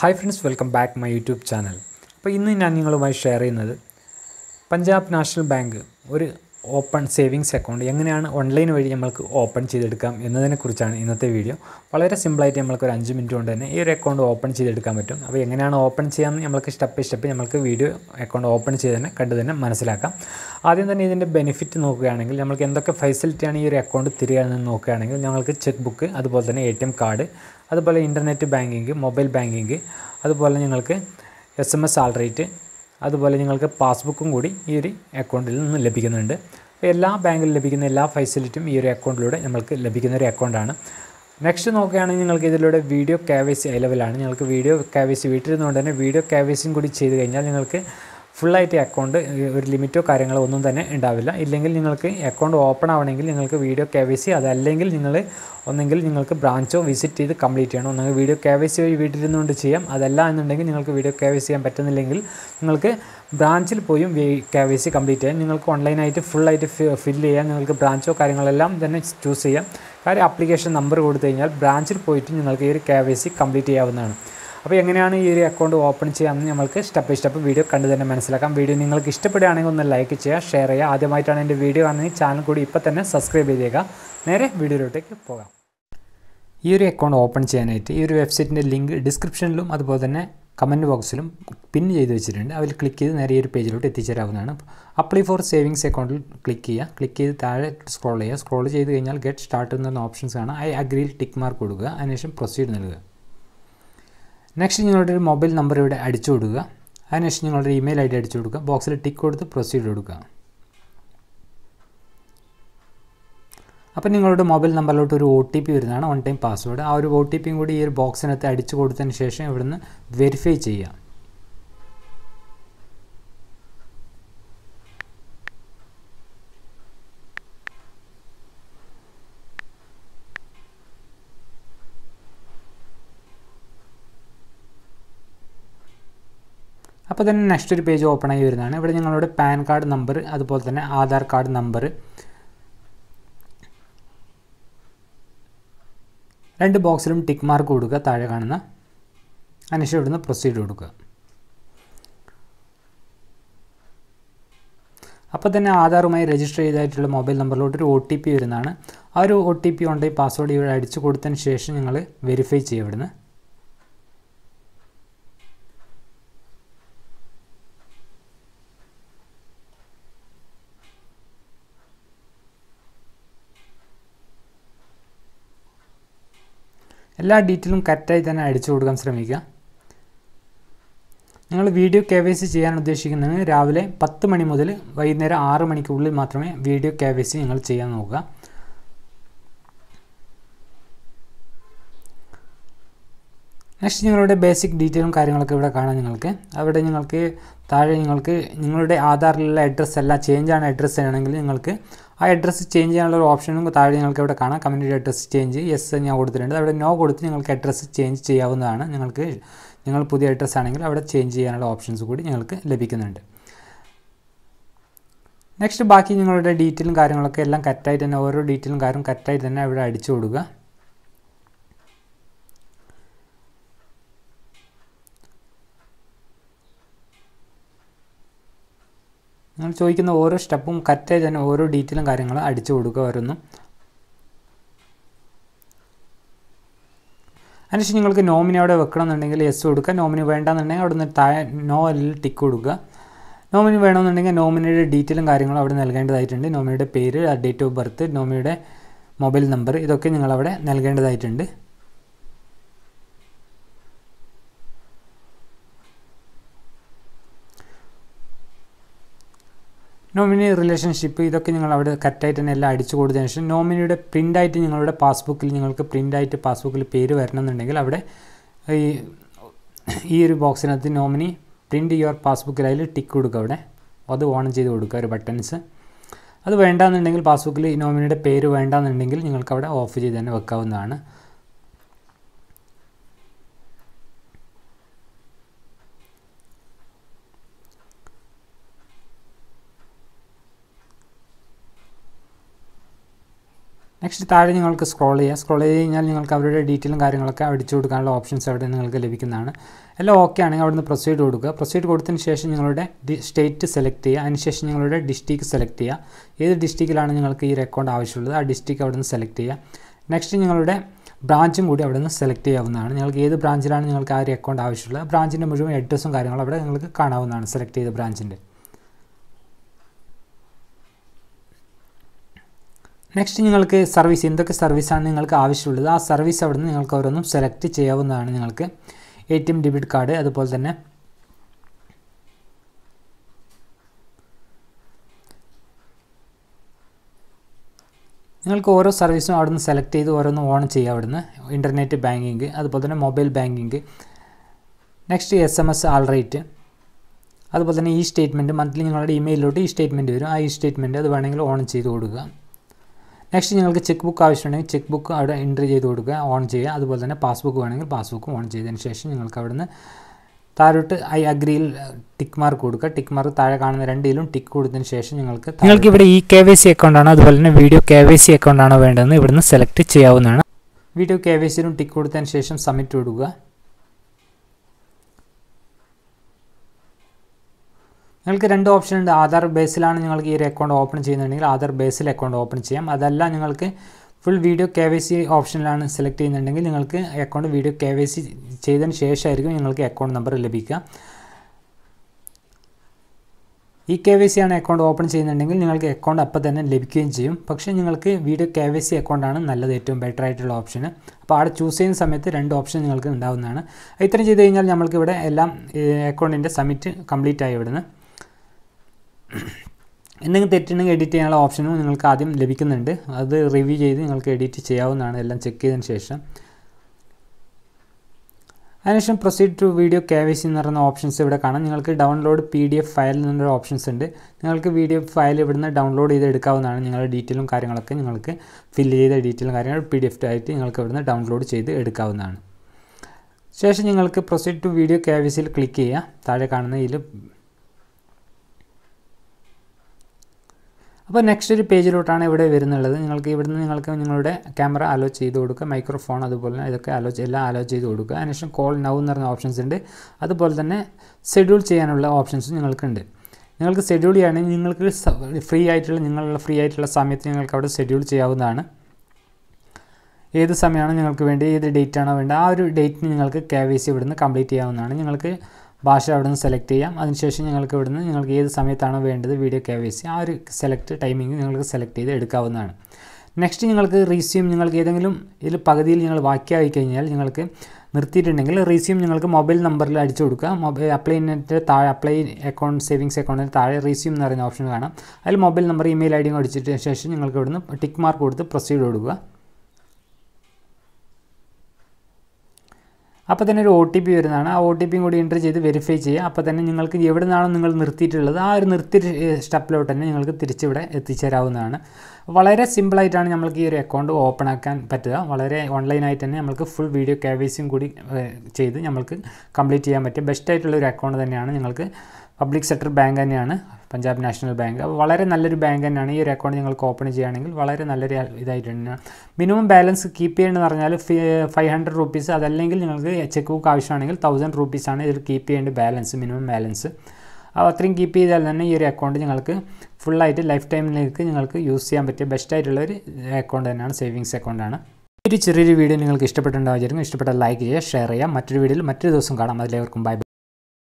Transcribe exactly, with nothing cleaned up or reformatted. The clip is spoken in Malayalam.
Hi friends, welcome back to my YouTube channel. അപ്പോൾ ഇന്ന് ഞാൻ നിങ്ങളുമായി ഷെയർ ചെയ്യുന്നത് പഞ്ചാബ് നാഷണൽ ബാങ്ക് ഒരു ഓപ്പൺ സേവിങ്സ് അക്കൗണ്ട് എങ്ങനെയാണ് ഓൺലൈൻ വഴി നമുക്ക് ഓപ്പൺ ചെയ്തെടുക്കാം എന്നതിനെക്കുറിച്ചാണ് ഇന്നത്തെ വീഡിയോ. വളരെ സിമ്പിളായിട്ട് നമുക്ക് ഒരു അഞ്ച് മിനിറ്റ് കൊണ്ട് തന്നെ ഈ ഒരു അക്കൗണ്ട് ഓപ്പൺ ചെയ്തെടുക്കാൻ പറ്റും. അപ്പോൾ എങ്ങനെയാണ് ഓപ്പൺ ചെയ്യാമെന്ന് നമുക്ക് സ്റ്റെപ്പ് ബൈ സ്റ്റെപ്പ് നമുക്ക് വീഡിയോ അക്കൗണ്ട് ഓപ്പൺ ചെയ്ത് തന്നെ കണ്ടു തന്നെ മനസ്സിലാക്കാം. ആദ്യം തന്നെ ഇതിൻ്റെ ബെനിഫിറ്റ് നോക്കുകയാണെങ്കിൽ നമുക്ക് എന്തൊക്കെ ഫെസിലിറ്റിയാണ് ഈ ഒരു അക്കൗണ്ട് തരികയെന്ന് നോക്കുകയാണെങ്കിൽ ഞങ്ങൾക്ക് ചെക്ക് ബുക്ക്, അതുപോലെ തന്നെ എ ടി എം കാർഡ്, അതുപോലെ ഇൻ്റർനെറ്റ് ബാങ്കിങ്, മൊബൈൽ ബാങ്കിങ്, അതുപോലെ നിങ്ങൾക്ക് എസ് എം എസ് ആൾറേറ്റ്, അതുപോലെ നിങ്ങൾക്ക് പാസ്ബുക്കും കൂടി ഈ ഒരു അക്കൗണ്ടിൽ നിന്ന് ലഭിക്കുന്നുണ്ട്. എല്ലാ ബാങ്കിലും ലഭിക്കുന്ന എല്ലാ ഫെസിലിറ്റിയും ഈ ഒരു അക്കൗണ്ടിലൂടെ നമുക്ക് ലഭിക്കുന്ന ഒരു അക്കൗണ്ടാണ്. നെക്സ്റ്റ് നോക്കുകയാണെങ്കിൽ നിങ്ങൾക്ക് ഇതിലൂടെ വീഡിയോ കെ വൈ സി അവൈലബിളാണ്. നിങ്ങൾക്ക് വീഡിയോ കെ വൈ സി വീട്ടിലിരുന്നുകൊണ്ട് തന്നെ വീഡിയോ കെ വൈ സിയും കൂടി ചെയ്ത് കഴിഞ്ഞാൽ നിങ്ങൾക്ക് ഫുള്ളായിട്ട് അക്കൗണ്ട് ഒരു ലിമിറ്റോ കാര്യങ്ങളോ ഒന്നും തന്നെ ഉണ്ടാവില്ല. ഇല്ലെങ്കിൽ നിങ്ങൾക്ക് അക്കൗണ്ട് ഓപ്പൺ ആവണമെങ്കിൽ നിങ്ങൾക്ക് വീഡിയോ കെ വൈ സി, അതല്ലെങ്കിൽ നിങ്ങൾ ഒന്നെങ്കിൽ നിങ്ങൾക്ക് ബ്രാഞ്ചോ വിസിറ്റ് ചെയ്ത് കംപ്ലീറ്റ് ചെയ്യണം. ഒന്നെങ്കിൽ വീഡിയോ കെ വൈ സി വഴി വീട്ടിലിരുന്നുകൊണ്ട് ചെയ്യാം. അതല്ല എന്നുണ്ടെങ്കിൽ നിങ്ങൾക്ക് വീഡിയോ കെ വൈ സി ചെയ്യാൻ പറ്റുന്നില്ലെങ്കിൽ നിങ്ങൾക്ക് ബ്രാഞ്ചിൽ പോയും കെ വൈ സി കംപ്ലീറ്റ് ചെയ്യാം. നിങ്ങൾക്ക് ഓൺലൈനായിട്ട് ഫുള്ളായിട്ട് ഫില്ല് ചെയ്യാം. നിങ്ങൾക്ക് ബ്രാഞ്ചോ കാര്യങ്ങളെല്ലാം തന്നെ ചൂസ് ചെയ്യാം. കാര്യം ആപ്ലിക്കേഷൻ നമ്പർ കൊടുത്തു കഴിഞ്ഞാൽ ബ്രാഞ്ചിൽ പോയിട്ട് നിങ്ങൾക്ക് ഈ ഒരു കെ വൈ സി കംപ്ലീറ്റ് ചെയ്യാവുന്നതാണ്. അപ്പോൾ എങ്ങനെയാണ് ഈ ഒരു അക്കൗണ്ട് ഓപ്പൺ ചെയ്യാമെന്ന് നമുക്ക് സ്റ്റെപ്പ് ബൈ സ്റ്റെപ്പ് വീഡിയോ കണ്ടു തന്നെ മനസ്സിലാക്കാം. വീഡിയോ നിങ്ങൾക്ക് ഇഷ്ടപ്പെടുകയാണെങ്കിൽ ഒന്ന് ലൈക്ക് ചെയ്യുക, ഷെയർ ചെയ്യുക. ആദ്യമായിട്ടാണ് എൻ്റെ വീഡിയോ കാണുന്നത് ചാനൽ കൂടി ഇപ്പോൾ തന്നെ സബ്സ്ക്രൈബ് ചെയ്തേക്കുക. നേരെ വീഡിയോയിലോട്ടേക്ക് പോകാം. ഈ ഒരു അക്കൗണ്ട് ഓപ്പൺ ചെയ്യാനായിട്ട് ഈ ഒരു വെബ്സൈറ്റിൻ്റെ ലിങ്ക് ഡിസ്ക്രിപ്ഷനിലും അതുപോലെ തന്നെ കമൻറ്റ് ബോക്സിലും പിൻ ചെയ്ത് വെച്ചിട്ടുണ്ട്. അതിൽ ക്ലിക്ക് ചെയ്ത് നേരെ ഈ ഒരു പേജിലോട്ട് എത്തിച്ചേരാവുന്നതാണ്. അപ്ലൈ ഫോർ സേവിങ്സ് അക്കൗണ്ടിൽ ക്ലിക്ക് ചെയ്യുക. ക്ലിക്ക് ചെയ്ത് താഴെ സ്ക്രോൾ ചെയ്യുക. സ്ക്രോൾ ചെയ്ത് കഴിഞ്ഞാൽ ഗെറ്റ് സ്റ്റാർട്ട് എന്ന ഓപ്ഷൻസ് ആണ്. ഐ അഗ്രിയിൽ ടിക്ക് മാർക്ക് കൊടുക്കുക. അതിനുശേഷം പ്രൊസീഡ് നൽകുക. നെക്സ്റ്റ് നിങ്ങളുടെ ഒരു മൊബൈൽ നമ്പർ ഇവിടെ അടിച്ചു കൊടുക്കുക. അതിനുശേഷം നിങ്ങളുടെ ഇമെയിൽ ഐ ഡി അടിച്ചു കൊടുക്കുക. ബോക്സിൽ ടിക്ക് കൊടുത്ത് പ്രൊസീഡ് കൊടുക്കുക. അപ്പോൾ നിങ്ങളുടെ മൊബൈൽ നമ്പറിലോട്ട് ഒരു ഒ ടി പി വരുന്നതാണ്, വൺ ടൈം പാസ്വേഡ്. ആ ഒരു ഒ ടി പിയും കൂടി ഈ ഒരു ബോക്സിനകത്ത് അടിച്ചു കൊടുത്തതിന് ശേഷം ഇവിടുന്ന് വെരിഫൈ ചെയ്യുക. അപ്പോൾ തന്നെ നെക്സ്റ്റ് ഒരു പേജ് ഓപ്പൺ ആയി വരുന്നതാണ്. ഇവിടെ നിങ്ങളുടെ പാൻ കാർഡ് നമ്പർ, അതുപോലെ തന്നെ ആധാർ കാർഡ് നമ്പർ, രണ്ട് ബോക്സിലും ടിക്ക് മാർക്ക് കൊടുക്കുക താഴെ കാണുന്ന. അതിനുശേഷം ഇവിടുന്ന് പ്രൊസീഡ് കൊടുക്കുക. അപ്പോൾ തന്നെ ആധാറുമായി രജിസ്റ്റർ ചെയ്തായിട്ടുള്ള മൊബൈൽ നമ്പറിലോട്ട് ഒരു ഒ ടി പി വരുന്നതാണ്. ആ ഒരു ഒ ടി പി കൊണ്ട് പാസ്വേഡ് ഇവിടെ അടിച്ചു കൊടുത്തതിന് ശേഷം നിങ്ങൾ വെരിഫൈ ചെയ്യുക. ഇവിടുന്ന് എല്ലാ ഡീറ്റെയിലും കറക്റ്റായി തന്നെ അടിച്ചു കൊടുക്കാൻ ശ്രമിക്കുക. നിങ്ങൾ വീഡിയോ കെ വൈ സി ചെയ്യാൻ ഉദ്ദേശിക്കുന്നത് രാവിലെ പത്ത് മണി മുതൽ വൈകുന്നേരം ആറ് മണിക്കുള്ളിൽ മാത്രമേ വീഡിയോ കെ വൈ സി നിങ്ങൾ ചെയ്യാൻ നോക്കുക. നെക്സ്റ്റ് നിങ്ങളുടെ ബേസിക് ഡീറ്റെയിലും കാര്യങ്ങളൊക്കെ ഇവിടെ കാണാം. നിങ്ങൾക്ക് അവിടെ നിങ്ങൾക്ക് താഴെ നിങ്ങൾക്ക് നിങ്ങളുടെ ആധാറിലുള്ള അഡ്രസ്സ് അല്ല ചേഞ്ചാണ് അഡ്രസ്സ് ആണെങ്കിൽ നിങ്ങൾക്ക് ആ അഡ്രസ്സ് ചേഞ്ച് ചെയ്യാനുള്ള ഒരു ഓപ്ഷനും താഴെ നിങ്ങൾക്ക് ഇവിടെ കാണാം. കമ്മ്യൂണിറ്റി അഡ്രസ്സ് ചേഞ്ച് യെസ് ഞാൻ കൊടുത്തിട്ടുണ്ട്. അവിടെ നോ കൊടുത്ത് നിങ്ങൾക്ക് അഡ്രസ്സ് ചേഞ്ച് ചെയ്യാവുന്നതാണ്. നിങ്ങൾക്ക് നിങ്ങൾ പുതിയ അഡ്രസ്സ് ആണെങ്കിൽ അവിടെ ചേഞ്ച് ചെയ്യാനുള്ള ഓപ്ഷൻസ് കൂടി നിങ്ങൾക്ക് ലഭിക്കുന്നുണ്ട്. നെക്സ്റ്റ് ബാക്കി നിങ്ങളുടെ ഡീറ്റെയിലും കാര്യങ്ങളൊക്കെ എല്ലാം കറക്റ്റായിട്ട് തന്നെ ഓരോ ഡീറ്റെയിലും കാര്യം കറക്റ്റായിട്ട് തന്നെ ഇവിടെ അടിച്ചു കൊടുക്കുക. നിങ്ങൾ ചോദിക്കുന്ന ഓരോ സ്റ്റെപ്പും കറക്റ്റായി തന്നെ ഓരോ ഡീറ്റെയിലും കാര്യങ്ങളും അടിച്ചു കൊടുക്കുക ഓരോന്നും. അതിനുശേഷം നിങ്ങൾക്ക് നോമിനി അവിടെ വെക്കണമെന്നുണ്ടെങ്കിൽ യെസ് കൊടുക്കുക. നോമിനി വേണ്ടെന്നുണ്ടെങ്കിൽ അവിടെ നിന്ന് താഴെ നോ അതിൽ ടിക്ക് കൊടുക്കുക. നോമിനി വേണമെന്നുണ്ടെങ്കിൽ നോമിനിയുടെ ഡീറ്റെയിലും കാര്യങ്ങളും അവിടെ നൽകേണ്ടതായിട്ടുണ്ട്. നോമിനിയുടെ പേര്, ഡേറ്റ് ഓഫ് ബർത്ത്, നോമിനിയുടെ മൊബൈൽ നമ്പർ, ഇതൊക്കെ നിങ്ങളവിടെ നൽകേണ്ടതായിട്ടുണ്ട്. നോമിനി റിലേഷൻഷിപ്പ് ഇതൊക്കെ നിങ്ങൾ അവിടെ കറക്റ്റായിട്ട് തന്നെ എല്ലാം അടിച്ചു കൊടുത്തതിന് ശേഷം നോമിനിയുടെ പ്രിൻ്റായിട്ട് നിങ്ങളുടെ പാസ്ബുക്കിൽ നിങ്ങൾക്ക് പ്രിൻ്റായിട്ട് പാസ്ബുക്കിൽ പേര് വരണമെന്നുണ്ടെങ്കിൽ അവിടെ ഈ ഈ ഒരു ബോക്സിനകത്ത് നോമിനി പ്രിൻ്റ് യുവർ പാസ്ബുക്കിൽ അതിൽ ടിക്ക് കൊടുക്കുക. അവിടെ അത് ഓൺ ചെയ്ത് കൊടുക്കുക ഒരു ബട്ടൺസ്. അത് വേണ്ടാന്നുണ്ടെങ്കിൽ പാസ്ബുക്കിൽ നോമിനിയുടെ പേര് വേണ്ടാന്നുണ്ടെങ്കിൽ നിങ്ങൾക്ക് അവിടെ ഓഫ് ചെയ്ത് തന്നെ വെക്കാവുന്നതാണ്. നെക്സ്റ്റ് താഴെ നിങ്ങൾക്ക് സ്ക്രോൾ ചെയ്യുക. സ്ക്രോൾ ചെയ്ത് കഴിഞ്ഞാൽ നിങ്ങൾക്ക് അവരുടെ ഡീറ്റെയിലും കാര്യങ്ങളൊക്കെ അടിച്ചു കൊടുക്കാനുള്ള ഓപ്ഷൻസ് അവിടെ നിങ്ങൾക്ക് ലഭിക്കുന്നതാണ്. എല്ലാം ഓക്കെ ആണെങ്കിൽ അവിടുന്ന് പ്രൊസീഡ് കൊടുക്കുക. പ്രൊസീഡ് കൊടുത്തതിന് ശേഷം നിങ്ങളുടെ സ്റ്റേറ്റ് സെലക്ട് ചെയ്യുക. അതിനുശേഷം നിങ്ങളുടെ ഡിസ്ട്രിക്ട് സെലക്ട് ചെയ്യുക. ഏത് ഡിസ്ട്രിക്റ്റിലാണ് നിങ്ങൾക്ക് ഈ ഒരു അക്കൗണ്ട് ആവശ്യമുള്ളത് ആ ഡിസ്ട്രിക്ട് അവിടുന്ന് സെലക്ട് ചെയ്യുക. നെക്സ്റ്റ് നിങ്ങളുടെ ബ്രാഞ്ചും കൂടി അവിടെ നിന്ന് സെലക്ട് ചെയ്യാവുന്നതാണ്. നിങ്ങൾക്ക് ഏത് ബ്രാഞ്ചിലാണ് നിങ്ങൾക്ക് ആ ഒരു അക്കൗണ്ട് ആവശ്യമുള്ളത് ബ്രാഞ്ചിൻ്റെ മുഴുവൻ അഡ്രസ്സും കാര്യങ്ങളും അവിടെ നിങ്ങൾക്ക് കാണാവുന്നതാണ് സെലക്ട് ചെയ്ത ബ്രാഞ്ചിൻ്റെ. നെക്സ്റ്റ് നിങ്ങൾക്ക് സർവീസ് എന്തൊക്കെ സർവീസാണ് നിങ്ങൾക്ക് ആവശ്യമുള്ളത് ആ സർവീസ് അവിടെ നിന്ന് നിങ്ങൾക്ക് ഓരോന്നും സെലക്ട് ചെയ്യാവുന്നതാണ്. നിങ്ങൾക്ക് A T M debit card അതുപോലെ തന്നെ നിങ്ങൾക്ക് ഓരോ സർവീസും അവിടെ നിന്ന് സെലക്ട് ചെയ്ത് ഓരോന്നും ഓൺ ചെയ്യുക. അവിടുന്ന് ഇൻ്റർനെറ്റ് ബാങ്കിങ് അതുപോലെ തന്നെ mobile banking, next S M S alert, അതുപോലെ തന്നെ ഈ സ്റ്റേറ്റ്മെൻറ്റ് മന്ത്ലി നിങ്ങളുടെ ഇമെയിലിലോട്ട് ഈ സ്റ്റേറ്റ്മെൻറ്റ് വരും. ആ ഈ സ്റ്റേറ്റ്മെൻറ്റ് അത് വേണമെങ്കിൽ ഓൺ ചെയ്ത് കൊടുക്കുക. നെക്സ്റ്റ് നിങ്ങൾക്ക് ചെക്ക് ബുക്ക് ആവശ്യമുണ്ടെങ്കിൽ ചെക്ക് ബുക്ക് അവിടെ എൻട്രി ചെയ്ത് കൊടുക്കുക, ഓൺ ചെയ്യുക. അതുപോലെ തന്നെ പാസ്ബുക്ക് വേണമെങ്കിൽ പാസ്ബുക്ക് ഓൺ ചെയ്തതിന് ശേഷം നിങ്ങൾക്ക് അവിടുന്ന് താഴോട്ട് ഐ അഗ്രിയിൽ ടിക്ക് മാർക്ക് കൊടുക്കുക. ടിക്ക് മാർക്ക് താഴെ കാണുന്ന രണ്ടിലും ടിക്ക് കൊടുത്തതിന് ശേഷം നിങ്ങൾക്ക് നിങ്ങൾക്ക് ഇവിടെ ഈ കെ വൈ സി അക്കൗണ്ടാണോ അതുപോലെ തന്നെ വീഡിയോ കെ വൈ സി അക്കൗണ്ടാണോ വേണ്ടതെന്ന് ഇവിടുന്ന് സെലക്ട് ചെയ്യാവുന്നതാണ്. വീഡിയോ കെ വൈ സിയിലും ടിക്ക് കൊടുത്തതിന് ശേഷം സബ്മിറ്റ് കൊടുക്കുക. നിങ്ങൾക്ക് രണ്ട് ഓപ്ഷൻ ഉണ്ട്. ആധാർ ബേസിലാണ് നിങ്ങൾക്ക് ഈ ഒരു അക്കൗണ്ട് ഓപ്പൺ ചെയ്യുന്നുണ്ടെങ്കിൽ ആധാർ ബേസിൽ അക്കൗണ്ട് ഓപ്പൺ ചെയ്യാം. അതല്ല നിങ്ങൾക്ക് full video K Y C ഓപ്ഷനിലാണ് സെലക്ട് ചെയ്യുന്നുണ്ടെങ്കിൽ നിങ്ങൾക്ക് account video K Y C ചെയ്തതിന് ശേഷമായിരിക്കും നിങ്ങൾക്ക് അക്കൗണ്ട് നമ്പർ ലഭിക്കുക. ഈ കെ വൈ സി ആണ് അക്കൗണ്ട് ഓപ്പൺ ചെയ്യുന്നുണ്ടെങ്കിൽ നിങ്ങൾക്ക് അക്കൗണ്ട് അപ്പോൾ തന്നെ ലഭിക്കുകയും ചെയ്യും. പക്ഷേ നിങ്ങൾക്ക് വീഡിയോ കെ വൈ സി അക്കൗണ്ടാണ് നല്ലത്, ഏറ്റവും ബെറ്റർ ആയിട്ടുള്ള ഓപ്ഷൻ. അപ്പോൾ അവിടെ ചൂസ് ചെയ്യുന്ന സമയത്ത് രണ്ട് ഓപ്ഷൻ നിങ്ങൾക്ക് ഉണ്ടാവുന്നതാണ്. ഇത്രയും ചെയ്ത് കഴിഞ്ഞാൽ നമ്മൾക്ക് ഇവിടെ എല്ലാം അക്കൗണ്ടിൻ്റെ സബ്മിറ്റ് കംപ്ലീറ്റ് ആയി. ഇവിടുന്ന് എന്തെങ്കിലും തെറ്റുണ്ടെങ്കിൽ എഡിറ്റ് ചെയ്യാനുള്ള ഓപ്ഷനും നിങ്ങൾക്ക് ആദ്യം ലഭിക്കുന്നുണ്ട്. അത് റിവ്യൂ ചെയ്ത് നിങ്ങൾക്ക് എഡിറ്റ് ചെയ്യാവുന്നതാണ് എല്ലാം ചെക്ക് ചെയ്തതിന് ശേഷം. അതിനുശേഷം proceed to video K Y C എന്ന് പറയുന്ന ഓപ്ഷൻസ് ഇവിടെ കാണാം. നിങ്ങൾക്ക് download P D F file എന്നൊരു ഓപ്ഷൻസ് ഉണ്ട്. നിങ്ങൾക്ക് പി ഡി എഫ് ഫയൽ ഇവിടുന്ന് ഡൗൺലോഡ് ചെയ്ത് എടുക്കാവുന്നതാണ്. നിങ്ങളുടെ ഡീറ്റെയിലും കാര്യങ്ങളൊക്കെ നിങ്ങൾക്ക് ഫില്ല് ചെയ്ത ഡീറ്റെയിലും കാര്യങ്ങൾ പി ഡി എഫ് ആയിട്ട് നിങ്ങൾക്ക് ഇവിടുന്ന് ഡൗൺലോഡ് ചെയ്ത് എടുക്കാവുന്നതാണ്. ശേഷം നിങ്ങൾക്ക് proceed to video K Y സിയിൽ ക്ലിക്ക് ചെയ്യുക. താഴെ കാണുന്ന ഇതിൽ അപ്പോൾ നെക്സ്റ്റ് ഒരു പേജിലോട്ടാണ് ഇവിടെ വരുന്നുള്ളത്. നിങ്ങൾക്ക് ഇവിടുന്ന് നിങ്ങൾക്ക് നിങ്ങളുടെ ക്യാമറ അലോ ചെയ്ത് കൊടുക്കുക, മൈക്രോഫോൺ അതുപോലെ തന്നെ ഇതൊക്കെ അലോ എല്ലാം അലോ ചെയ്ത് കൊടുക്കുക. അതിനുശേഷം കോൾ നൗ എന്ന് പറഞ്ഞ ഓപ്ഷൻസ് ഉണ്ട്. അതുപോലെ തന്നെ ഷെഡ്യൂൾ ചെയ്യാനുള്ള ഓപ്ഷൻസും നിങ്ങൾക്കുണ്ട്. നിങ്ങൾക്ക് ഷെഡ്യൂൾ ചെയ്യുകയാണെങ്കിൽ നിങ്ങൾക്ക് ഫ്രീ ആയിട്ടുള്ള നിങ്ങളുടെ ഫ്രീ ആയിട്ടുള്ള സമയത്ത് നിങ്ങൾക്ക് അവിടെ ഷെഡ്യൂൾ ചെയ്യാവുന്നതാണ്. ഏത് സമയമാണ് നിങ്ങൾക്ക് വേണ്ടി ഏത് ഡേറ്റ് ആണോ വേണ്ടത് ആ ഒരു ഡേറ്റിന് നിങ്ങൾക്ക് കെ വൈ സി ഇവിടുന്ന് കംപ്ലീറ്റ് ചെയ്യാവുന്നതാണ്. നിങ്ങൾക്ക് ഭാഷ അവിടെ നിന്ന് സെലക്ട് ചെയ്യാം. അതിനുശേഷം നിങ്ങൾക്ക് ഇവിടുന്ന് നിങ്ങൾക്ക് ഏത് സമയത്താണോ വേണ്ടത് വീഡിയോ കെ വൈ സി ആ ഒരു സെലക്ട് ടൈമിംഗ് നിങ്ങൾക്ക് സെലക്ട് ചെയ്ത് എടുക്കാവുന്നതാണ്. നെക്സ്റ്റ് നിങ്ങൾക്ക് റീസ്യൂം നിങ്ങൾക്ക് ഏതെങ്കിലും ഇതിൽ പകുതിയിൽ നിങ്ങൾ ബാക്കിയായി കഴിഞ്ഞാൽ നിങ്ങൾക്ക് നിർത്തിയിട്ടുണ്ടെങ്കിൽ റീസ്യൂം നിങ്ങൾക്ക് മൊബൈൽ നമ്പറിൽ അടിച്ചു കൊടുക്കുക. മൊബൈൽ അപ്ലൈൻ്റെ താഴെ അപ്ലൈ അക്കൗണ്ട് സേവിങ്സ് അക്കൗണ്ടിന് താഴെ റീസ്യൂം എന്ന് പറയുന്ന ഓപ്ഷൻ കാണാം. അതിൽ മൊബൈൽ നമ്പർ ഇമെയിൽ ഐ ഡിയും അടിച്ചിട്ട് ശേഷം നിങ്ങൾക്ക് ഇവിടുന്ന് ടിക്ക് മാർക്ക് കൊടുത്ത് പ്രൊസീഡ് കൊടുക്കുക. അപ്പോൾ തന്നെ ഒരു ഒ ടി പി വരുന്നതാണ്. ആ ഒ ടി പിയും കൂടി എൻ്റർ ചെയ്ത് വെരിഫൈ ചെയ്യുക. അപ്പോൾ തന്നെ നിങ്ങൾക്ക് എവിടെ നിന്നാണോ നിങ്ങൾ നിർത്തിയിട്ടുള്ളത് ആ ഒരു നിർത്തി സ്റ്റെപ്പിലോട്ട് തന്നെ നിങ്ങൾക്ക് തിരിച്ചിവിടെ എത്തിച്ചേരാവുന്നതാണ്. വളരെ സിമ്പിളായിട്ടാണ് നമ്മൾക്ക് ഈ ഒരു അക്കൗണ്ട് ഓപ്പൺ ആക്കാൻ പറ്റുക. വളരെ ഓൺലൈനായിട്ട് തന്നെ നമുക്ക് ഫുൾ വീഡിയോ കെ വൈ സിയും കൂടി ചെയ്ത് നമുക്ക് കംപ്ലീറ്റ് ചെയ്യാൻ പറ്റും. ബെസ്റ്റായിട്ടുള്ള ഒരു അക്കൗണ്ട് തന്നെയാണ്. നിങ്ങൾക്ക് പബ്ലിക് സെക്ടർ ബാങ്ക് തന്നെയാണ് പഞ്ചാബ് നാഷണൽ ബാങ്ക്. അപ്പോൾ വളരെ നല്ലൊരു ബാങ്ക് തന്നെയാണ്. ഈ ഒരു അക്കൗണ്ട് നിങ്ങൾക്ക് ഓപ്പൺ ചെയ്യുകയാണെങ്കിൽ വളരെ നല്ലൊരു ഇതായിട്ട് തന്നെയാണ്. മിനിമം ബാലൻസ് കീപ്പ് ചെയ്യേണ്ടതെന്ന് പറഞ്ഞാൽ ഫൈവ് ഹൺഡ്രഡ് റുപ്പീസ് അതല്ലെങ്കിൽ നിങ്ങൾക്ക് ചെക്ക് ബുക്ക് ആവശ്യമാണെങ്കിൽ തൗസൻഡ് റുപ്പീസാണ് ഇതിൽ കീപ്പ് ചെയ്യേണ്ട ബാലൻസ്, മിനിമം ബാലൻസ്. അപ്പോൾ അത്രയും കീപ്പ് ചെയ്താൽ തന്നെ ഈ ഒരു അക്കൗണ്ട് നിങ്ങൾക്ക് ഫുള്ളായിട്ട് ലൈഫ് ടൈമിലേക്ക് നിങ്ങൾക്ക് യൂസ് ചെയ്യാൻ പറ്റിയ ബെസ്റ്റായിട്ടുള്ളൊരു അക്കൗണ്ട് തന്നെയാണ്, സേവിങ്സ് അക്കൗണ്ടാണ്. ഒരു ചെറിയൊരു വീഡിയോ നിങ്ങൾക്ക് ഇഷ്ടപ്പെട്ടുണ്ടാവും. ഇഷ്ടപ്പെട്ടാൽ ലൈക്ക് ചെയ്യുക, ഷെയർ ചെയ്യുക. മറ്റൊരു വീഡിയോയിൽ മറ്റൊരു ദിവസം കാണാം. അതിലേവർക്കും ബൈ.